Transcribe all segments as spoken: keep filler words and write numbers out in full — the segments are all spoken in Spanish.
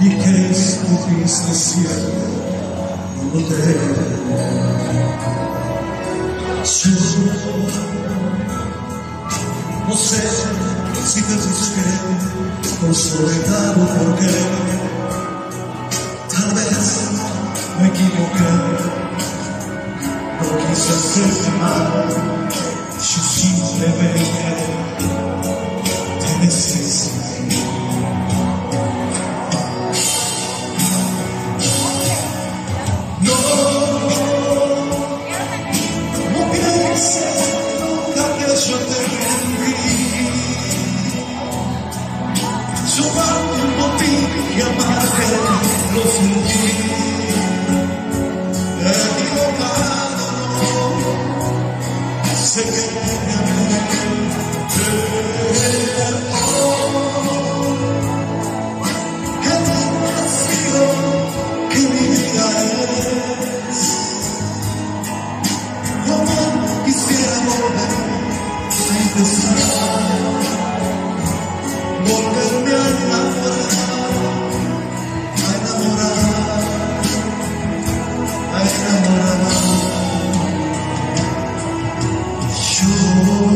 y que estuviste siempre no te yo no sé si te busqué por soledad o por qué, tal vez me equivoqué, no quise hacerte mal, yo simplemente te necesité. Yo te rendí, yo parto por ti y amarte lo sentí, equivocado, sé que te amé, que lindo ha sido, que mi vida es, como quisiera volver. Volverme a enamorar, a enamorar, a enamorar. Yo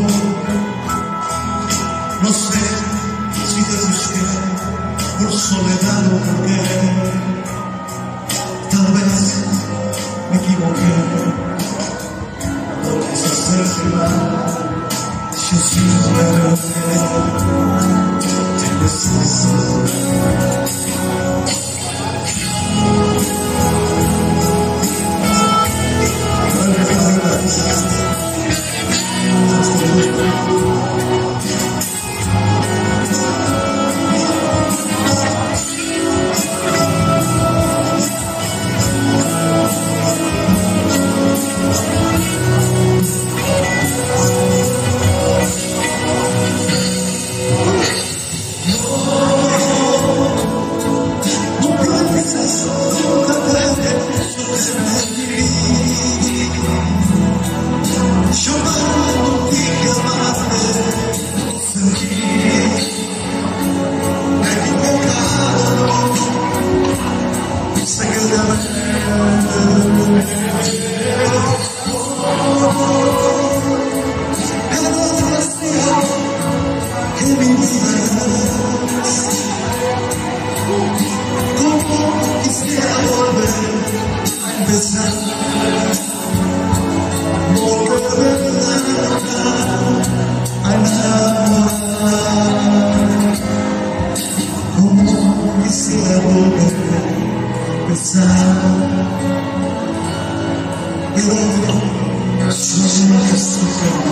no sé si te busqué por soledad o por qué, tal vez me equivoqué, no quise hacerte mal. Yo simplemente te necesito. Como quisiera volver a empezar, volver a enamorar. Como quisiera volver a empezar. Y luego yo no estoy